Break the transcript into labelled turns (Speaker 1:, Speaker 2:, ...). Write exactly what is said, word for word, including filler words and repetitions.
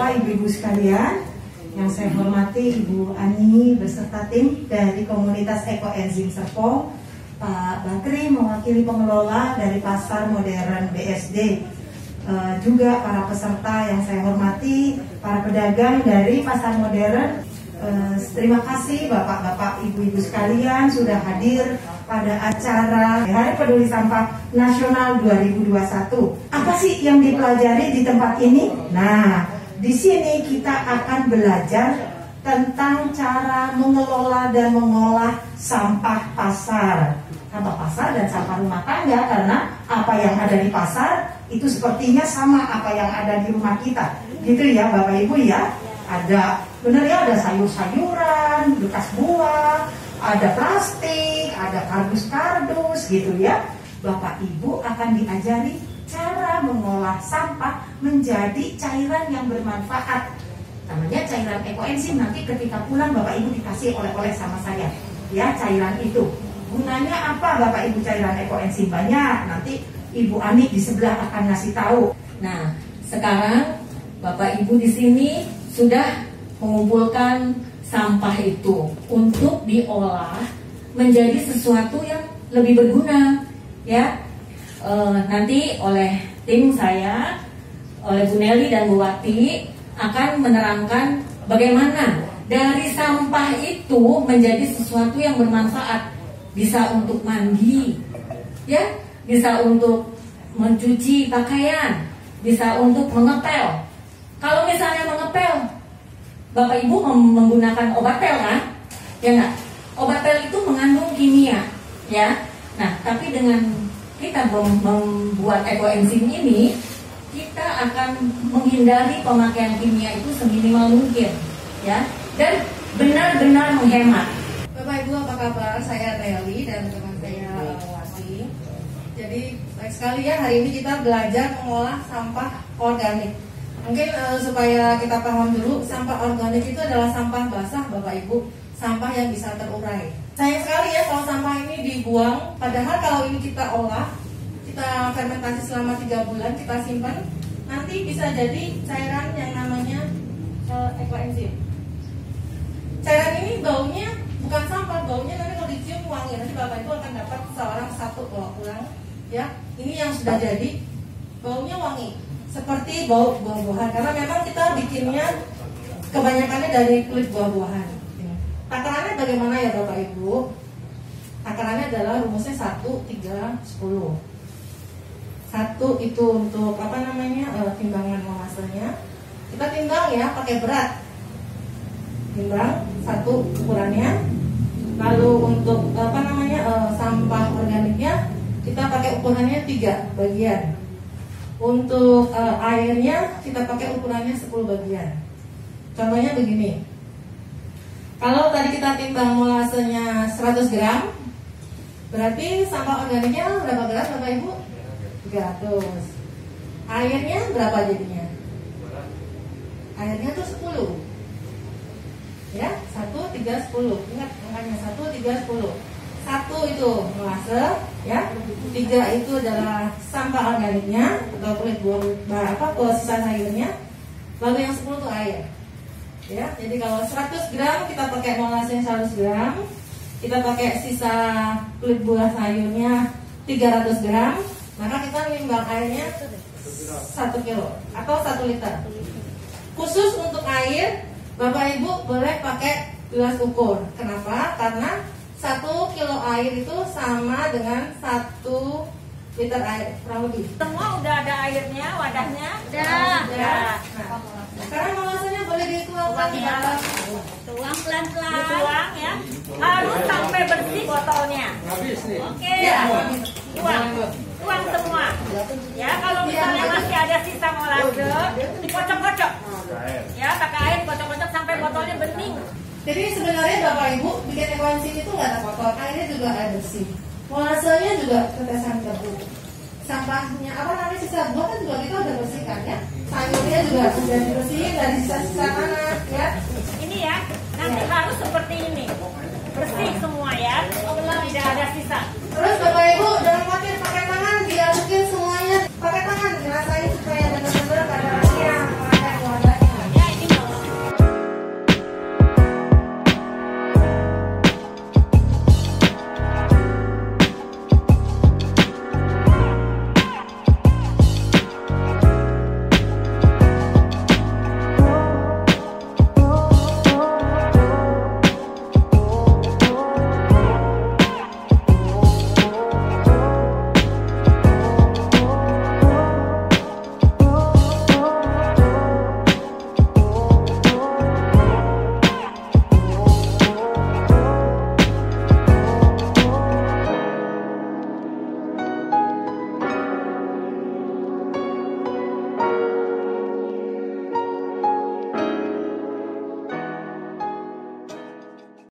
Speaker 1: Bapak Ibu-Ibu sekalian, yang saya hormati Ibu Ani beserta tim dari komunitas Ekoenzim Serpong, Pak Bakri mewakili pengelola dari Pasar Modern B S D, e, juga para peserta yang saya hormati, para pedagang dari Pasar Modern. e, Terima kasih Bapak-Bapak, Ibu-Ibu sekalian sudah hadir pada acara Hari Peduli Sampah Nasional dua ribu dua puluh satu. Apa sih yang dipelajari di tempat ini? Nah, di sini kita akan belajar tentang cara mengelola dan mengolah sampah pasar. Sampah pasar dan sampah rumah tangga, karena apa yang ada di pasar itu sepertinya sama apa yang ada di rumah kita. Gitu ya Bapak Ibu ya. Ada, benar ya, ada sayur-sayuran, bekas buah, ada plastik, ada kardus-kardus gitu ya. Bapak Ibu akan diajari cara mengolah sampah menjadi cairan yang bermanfaat. Namanya cairan ekoenzim. Nanti ketika pulang Bapak Ibu dikasih oleh-oleh sama saya. Ya, cairan itu. Gunanya apa Bapak Ibu cairan ekoenzim? Banyak. Nanti Ibu Ani di sebelah akan ngasih tahu.
Speaker 2: Nah, sekarang Bapak Ibu di sini sudah mengumpulkan sampah itu untuk diolah menjadi sesuatu yang lebih berguna, ya. E, nanti oleh tim saya, oleh Bu Nelly dan Bu Wati akan menerangkan bagaimana dari sampah itu menjadi sesuatu yang bermanfaat. Bisa untuk mandi, ya, bisa untuk mencuci pakaian, bisa untuk mengepel. Kalau misalnya mengepel, Bapak Ibu menggunakan obat pel kan? Ya nggak? Obat pel itu mengandung kimia, ya. Nah, tapi dengan kita membuat ekoenzim ini, kita akan menghindari pemakaian kimia itu seminimal mungkin, ya, dan benar-benar menghemat.
Speaker 3: Bapak Ibu, apa kabar? Saya Nelly dan teman saya Wati. Jadi baik sekali ya, hari ini kita belajar mengolah sampah organik. Mungkin uh, supaya kita paham dulu, sampah organik itu adalah sampah basah Bapak Ibu, sampah yang bisa terurai. Sayang sekali ya kalau sampah ini dibuang, padahal kalau ini kita olah, kita fermentasi selama tiga bulan, kita simpan, nanti bisa jadi cairan yang namanya uh, ekoenzim. Cairan ini baunya bukan sampah, baunya nanti kalau dicium wangi, nanti Bapak Ibu akan dapat seorang satu bawa pulang. Ya, ini yang sudah jadi, baunya wangi, seperti bau buah-buahan, karena memang kita bikinnya kebanyakannya dari kulit buah-buahan. Takarannya bagaimana ya Bapak Ibu? Takarannya adalah rumusnya satu, tiga, sepuluh. Satu itu untuk apa namanya e, timbangan molasenya. Kita timbang ya pakai berat. Timbang satu ukurannya. Lalu untuk apa namanya e, sampah organiknya kita pakai ukurannya tiga bagian. Untuk e, airnya kita pakai ukurannya sepuluh bagian. Contohnya begini. Kalau tadi kita timbang molasenya seratus gram, berarti sampah organiknya berapa gram Bapak Ibu? tiga ratus. Airnya berapa jadinya? Airnya tuh sepuluh. Ya, satu, tiga, sepuluh. Ingat angkanya satu, tiga, sepuluh. Satu itu molase, ya. Tiga itu adalah sampah organiknya atau kulit buah apa kulit sisa sayurnya. Lalu yang sepuluh itu air. Ya, jadi kalau seratus gram kita pakai molase seratus gram, kita pakai sisa kulit buah sayurnya tiga ratus gram, maka kita nimbang airnya satu kilo atau satu liter. Khusus untuk air, Bapak Ibu boleh pakai gelas ukur. Kenapa? Karena satu kilo air itu sama dengan satu liter air, kurang lebih.
Speaker 4: Semua udah ada airnya, wadahnya?
Speaker 3: Udah.
Speaker 4: Udah.
Speaker 3: Nah, sekarang molasenya boleh dituang
Speaker 4: ya. Tuang pelan-pelan. Dituang ya. Harus sampai bersih botolnya. Oke.
Speaker 3: Ya.
Speaker 4: Tuang. Tuang semua. Ya, kalau misalnya masih ada sisa molase, dikocok-kocok. Ya, pakai air kocok-kocok sampai botolnya bening.
Speaker 3: Jadi sebenarnya Bapak Ibu bikin ekoenzim itu nggak ada kotor, airnya juga ada bersih. Molasenya juga tetesan debu. Sampahnya apa namanya sisa buah kan juga kita udah bersihkan ya. Sayurnya juga sudah dibersihin dari sisa-sisa mana ya.
Speaker 4: Ini ya, nanti ya. Harus seperti ini. Bersih semua ya. Tidak ada sisa.
Speaker 3: Terus Bapak Ibu